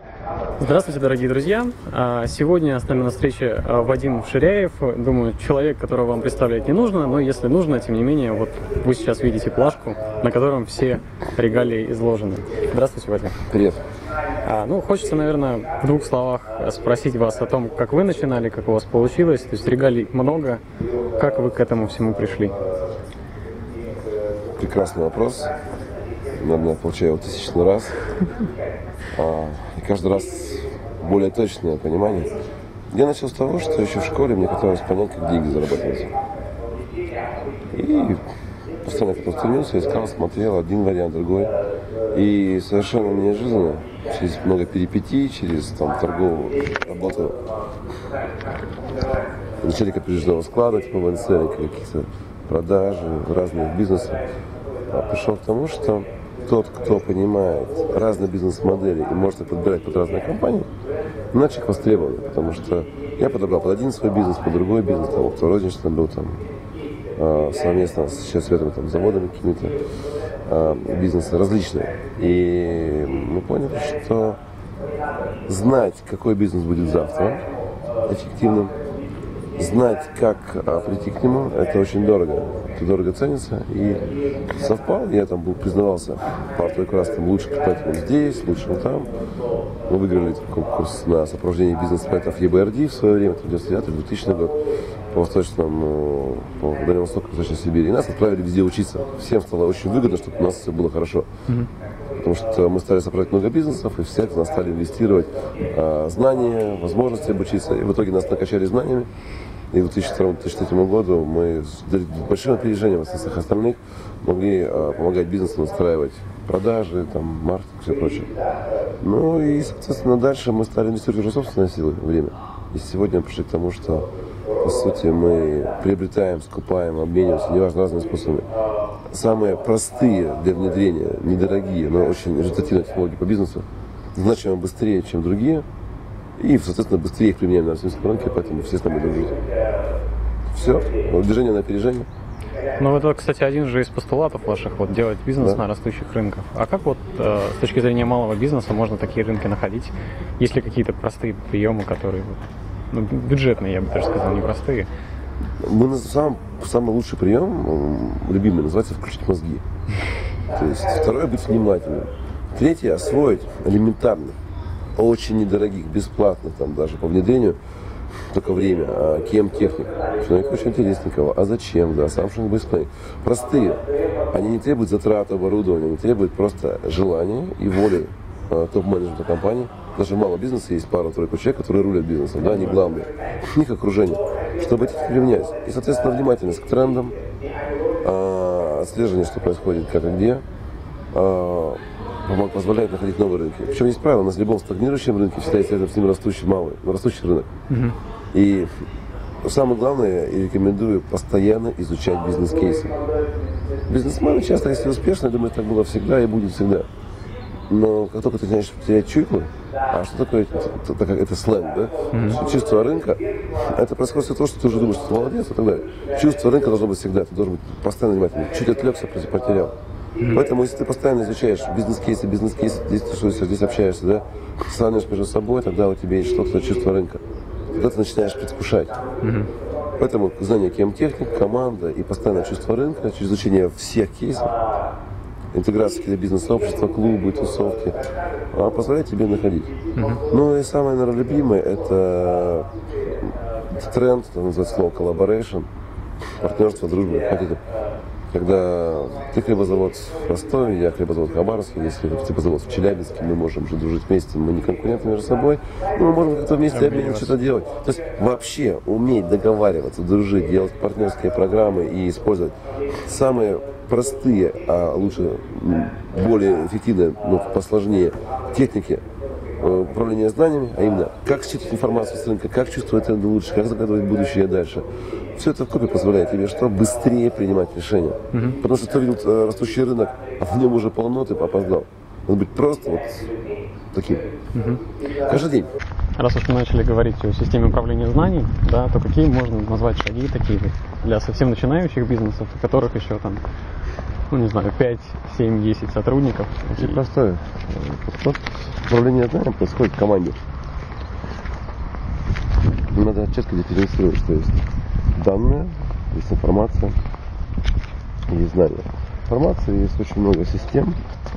Здравствуйте, дорогие друзья! Сегодня с нами на встрече Вадим Ширяев. Думаю, человек, которого вам представлять не нужно, но если нужно, тем не менее, вот вы сейчас видите плашку, на котором все регалии изложены. Здравствуйте, Вадим. Привет. Хочется, наверное, в двух словах спросить вас о том, как вы начинали, как у вас получилось. То есть регалий много. Как вы к этому всему пришли? Прекрасный вопрос. Наверное, получаю его тысячный раз. И каждый раз более точное понимание. Я начал с того, что еще в школе мне хотелось понять, как деньги зарабатываются. И постоянно к этому стремился, искал, смотрел один вариант, другой. И совершенно неожиданно, через много перипетий, через торговую работу, начальника пережитого склада, типа венселика, каких-то продажи, разных бизнесов, пришел к тому, что тот, кто понимает разные бизнес-модели и может их подбирать под разные компании, иначе их востребованы. Потому что я подобрал под один свой бизнес, под другой бизнес, кто розничный был совместно с световыми заводами какими-то, бизнесы различные. И мы поняли, что знать, какой бизнес будет завтра эффективным, знать, как прийти к нему, это очень дорого. Это дорого ценится. И совпал, я признавался пару раз лучше предпринимателем здесь, лучше там. Мы выиграли конкурс на сопровождение бизнес-проектов EBRD в свое время, 1999-2000 год, по восточному, по Дальнему Востоку, Восточной Сибири. И нас отправили везде учиться. Всем стало очень выгодно, чтобы у нас все было хорошо. Потому что мы стали сопровождать много бизнесов, и все это нас стали инвестировать знания, возможности обучиться. И в итоге нас накачали знаниями. И к 2002-2003 году мы с большим опережением от всех остальных могли помогать бизнесу настраивать продажи, маркетинг и все прочее. Ну и, соответственно, дальше мы стали инвестировать уже собственные силы, время. И сегодня мы пришли к тому, что, по сути, мы приобретаем, скупаем, обмениваемся, неважно, разными способами. Самые простые для внедрения, недорогие, но очень результативные технологии по бизнесу, значимо быстрее, чем другие. И, соответственно, быстрее их применяем на российском рынке, поэтому все с нами дружат. Все, движение на опережение. Это, кстати, один же из постулатов ваших, делать бизнес на растущих рынках. А как с точки зрения малого бизнеса можно такие рынки находить? Есть ли какие-то простые приемы, которые, бюджетные, я бы даже сказал, не простые? Самый лучший прием, любимый, называется «включить мозги». То есть второе — быть внимательным. Третье — освоить элементарно, очень недорогих, бесплатных, даже по внедрению, только время, кем-техник. Что-нибудь очень интересненького. А зачем? Сам что-нибудь исполнить. Простые. Они не требуют затрат оборудования, они требуют просто желания и воли топ-менеджмента компании. Даже в малом бизнесе есть пару-тройку человек, которые рулят бизнесом, они главные. У них окружение. Чтобы эти применять. И, соответственно, внимательность к трендам, отслеживание, что происходит, как и где, позволяет находить новые рынки. Причем есть правило, у нас в любом стагнирующем рынке всегда есть рядом с ним растущий рынок. И самое главное, я рекомендую постоянно изучать бизнес-кейсы. Бизнесмены часто, если успешны, думают, так было всегда и будет всегда. Но как только ты начинаешь терять чуйку, а что такое, это сленг, да? Чувство рынка, это происходит из-за того, что ты уже думаешь, что ты молодец и так далее. Чувство рынка должно быть всегда, ты должен быть постоянно внимательным. Чуть отвлекся, потерял. Поэтому, если ты постоянно изучаешь бизнес-кейсы, здесь общаешься, сравниваешь между собой, тогда у тебя есть что-то, чувство рынка. Тогда ты начинаешь предвкушать. Поэтому знание кем-техник, команда и постоянное чувство рынка, через изучение всех кейсов, интеграция какие-то бизнес-сообщества, клубы, тусовки, позволяет тебе находить. И самое, наверное, любимое — это тренд, это называется слово collaboration, партнерство, дружба, как хотите. Когда ты хлебозавод в Ростове, я хлебозавод в Хабаровске, если хлебозавод в Челябинске, мы можем же дружить вместе, мы не конкуренты между собой, но мы можем как-то вместе обменивать, что-то делать. То есть вообще уметь договариваться, дружить, делать партнерские программы и использовать самые простые, а лучше более эффективные, но посложнее техники управления знаниями, а именно как считывать информацию с рынка, как чувствовать тренды лучше, как загадывать будущее дальше. Все это в купе позволяет тебе что? Быстрее принимать решения. Потому что ты видел растущий рынок, а в нем уже полно, ты опоздал. Надо быть просто таким. Каждый день. Раз уж мы начали говорить о системе управления знаний, то какие можно назвать шаги такие для совсем начинающих бизнесов, у которых еще ну не знаю, 5, 7, 10 сотрудников. Очень простой подход. Управление знанием происходит в команде. Надо четко дифференцировать, что есть данные, есть информация, есть знания. Информации есть очень много систем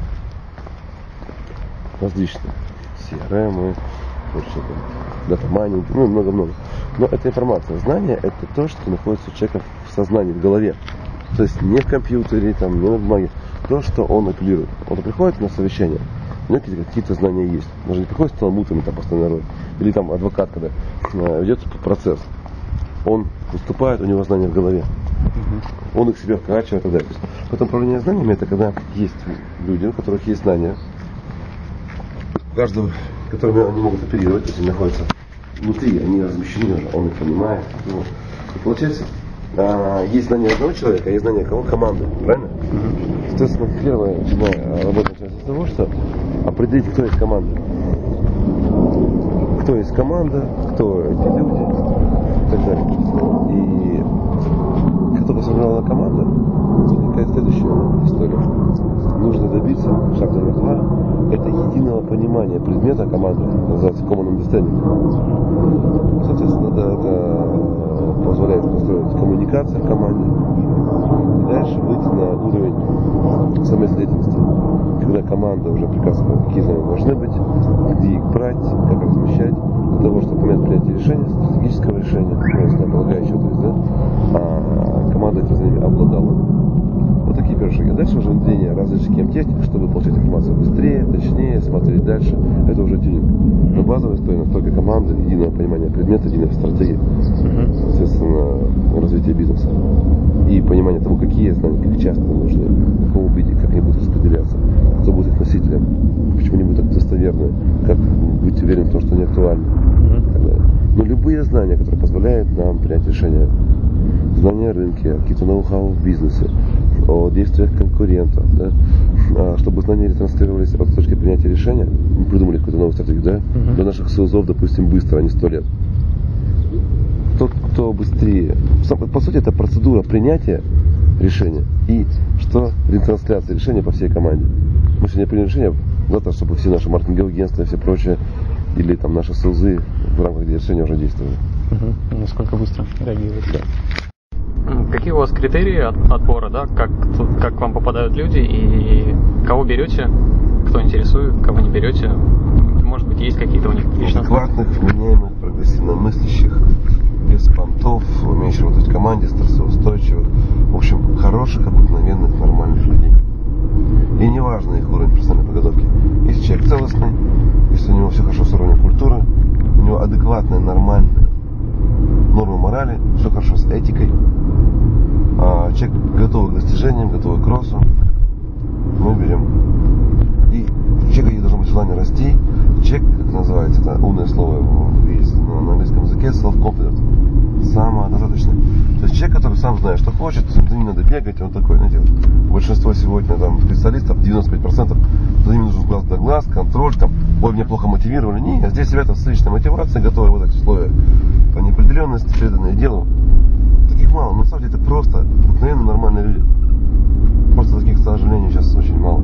различных. CRM, дата-майнинг, ну много-много. Но это информация. Знание — это то, что находится у человека в сознании, в голове. То есть не в компьютере, там, не на бумаге. То, что он апеллирует. Он приходит на совещание, у него какие-то знания есть. Он же не приходит с талмудами там постоянно народ. Или там адвокат, когда ведет процесс. Он выступает, у него знания в голове. Он их в себе вкачивает и так далее. Поэтому управление знаниями — это когда есть люди, у которых есть знания, у каждого, которыми они могут оперировать, то есть они находятся внутри, они размещены уже, он их понимает. Ну, и получается, есть знания одного человека, а есть знания кого? Команды, правильно? Соответственно, первое, начиная работать с того, что определить, кто есть команда. Кто есть команда, кто эти люди и так далее. И как только сформирована команда, возникает следующая история. Нужно добиться, шаг номер 2, это единого понимания предмета команды, называется common understanding. Соответственно, да, это позволяет построить коммуникацию в команде и дальше выйти на уровень совместной деятельности, когда команда уже прекрасно знает, какие знания должны быть, где их брать, как размещать, для того, чтобы в момент принятия решения, стратегического решения, ну, если полагающего, то есть, да, команда этими знаниями обладала. Вот такие первые шаги. Дальше уже внедрение различных схем-техник, чтобы получать информацию быстрее, точнее, смотреть дальше. Это уже тюнинг. Но базовая стоимость только команды, единого понимания предмета, единой стратегии, соответственно, развития бизнеса. И понимание того, какие знания, как часто нужны, в каком виде, как они будут распределяться, кто будет их носителем, почему они будут так достоверны, как быть уверен в том, что они актуальны. Но любые знания, которые позволяют нам принять решения, знания о рынке, какие-то ноу-хау в бизнесе, о действиях конкурентов, да, чтобы знания транслировались от точки принятия решения, мы придумали какую-то новую стратегию, да, для наших СУЗов, допустим, быстро, а не 100 лет. Тот, кто быстрее. По сути, это процедура принятия решения и что ретрансляция решения по всей команде. Мы сегодня приняли решение, завтра, чтобы все наши маркетинговые агентства и все прочее, или там наши СУЗы в рамках решения уже действовали. Насколько быстро реагируете? Да. Какие у вас критерии отбора, да? Как к вам попадают люди и кого берете, кто интересует, кого не берете? Может быть, есть какие-то у них личностные? Адекватных, вменяемых, прогрессивно мыслящих, без понтов, умеющих работать в команде, стрессоустойчивых, в общем, хороших, обыкновенных, нормальных людей. И неважно их уровень профессиональной подготовки. Если человек целостный, если у него все хорошо с уровнем культуры, у него адекватная, нормальная норма морали, все хорошо с этикой, человек готовый к достижениям, готовый к росту, мы берем. И у человека должно быть желание расти. Человек, как называется, это умное слово есть на английском языке, self-confident, самодостаточный. То есть человек, который сам знает, что хочет, за ним надо бегать, он такой найдет. Большинство сегодня там специалистов, 95%, за ними нужен глаз да глаз, контроль, там, ой, меня плохо мотивировали. Нет, здесь ребята с личной мотивацией готовы работать в условиях неопределенности, преданные делу. Таких мало, но на самом деле это просто обыкновенно нормальные люди. Просто таких, к сожалению, сейчас очень мало.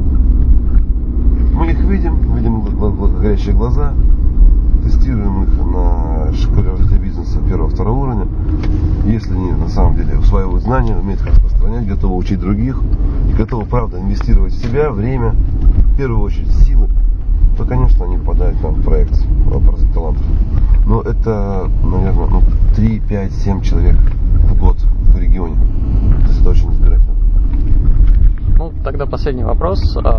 Мы их видим горящие глаза, тестируем их на школе развития бизнеса 1-2 уровня. Если они на самом деле усваивают знания, умеют их распространять, готовы учить других, и готовы, правда, инвестировать в себя, время, в первую очередь силы, то, конечно, они попадают нам в проект талантов. Но это, наверное, 3, 5, 7 человек в год в регионе. То есть это очень избирательно. Ну, тогда последний вопрос.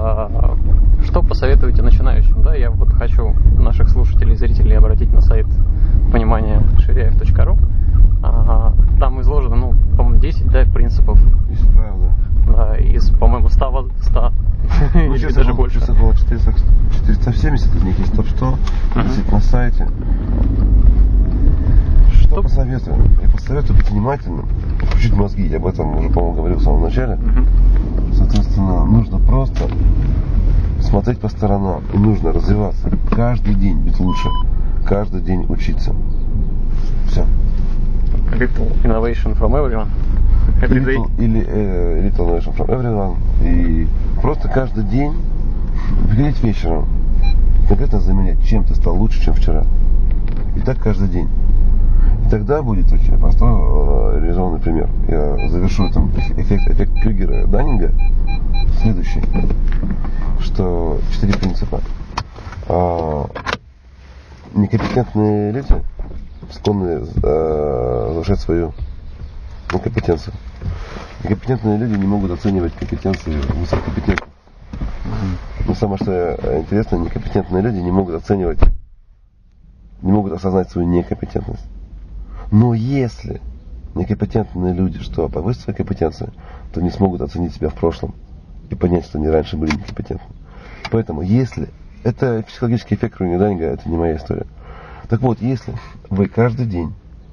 Что посоветуете начинающим? Да, я вот хочу наших слушателей и зрителей обратить на сайт понимание-ширяев.ру. Там изложено, по-моему, 10 принципов. 10 правил, да. Да, из, по-моему, 100 или даже больше. Сейчас было 470, из них есть топ-100, на сайте. Что посоветую? Я посоветую быть внимательным, включить мозги. Я об этом уже, по-моему, говорил в самом начале. Соответственно, нужно просто смотреть по сторонам. И нужно развиваться. Каждый день быть лучше. Каждый день учиться. Все. Little innovation from everyone. Или Little Nation from Everyone. И просто каждый день приходить вечером, конкретно заменять, чем ты стал лучше, чем вчера. И так каждый день. И тогда будет очень простой реализованный пример. Я завершу там эффект Крюгера-Даннинга следующий, что 4 принципа. Некомпетентные люди склонны завышать свою некомпетенцию. Некомпетентные люди не могут оценивать компетенции высококомпетентных. Но самое что интересно, некомпетентные люди не могут оценивать, не могут осознать свою некомпетентность. Но если некомпетентные люди, что повысят свои компетенции, то не смогут оценить себя в прошлом и понять, что они раньше были некомпетентны. Поэтому, если... Это психологический эффект Крюгера-Даннинга, это не моя история. Так вот, если вы каждый день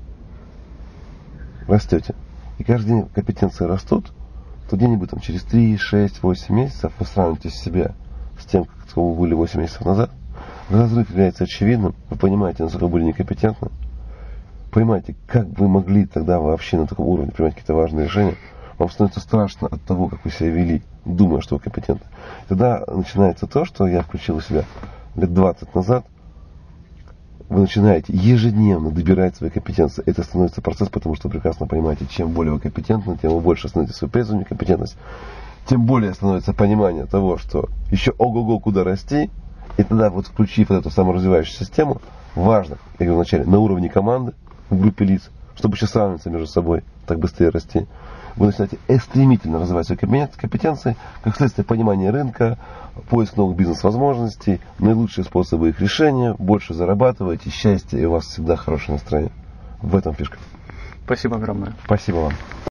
растете, и каждый день компетенции растут, то где-нибудь там через 3, 6, 8 месяцев вы сравните себя с тем, кто вы были 8 месяцев назад, разрыв является очевидным, вы понимаете, насколько вы были некомпетентны, понимаете, как вы могли тогда вообще на таком уровне принимать какие-то важные решения, вам становится страшно от того, как вы себя вели, думая, что вы компетентны. Тогда начинается то, что я включил у себя лет 20 назад. Вы начинаете ежедневно добирать свои компетенции. Это становится процесс, потому что вы прекрасно понимаете, чем более вы компетентны, тем вы больше становитесь свою презвую некомпетентность, тем более становится понимание того, что еще ого-го куда расти. И тогда вот включив эту саморазвивающую систему, важно, я говорю вначале, на уровне команды, в группе лиц, чтобы еще сравниваться между собой, так быстрее расти. Вы начинаете стремительно развивать свои компетенции, как следствие понимания рынка, поиск новых бизнес-возможностей, наилучшие способы их решения, больше зарабатываете, счастье, и у вас всегда хорошее настроение. В этом фишка. Спасибо огромное. Спасибо вам.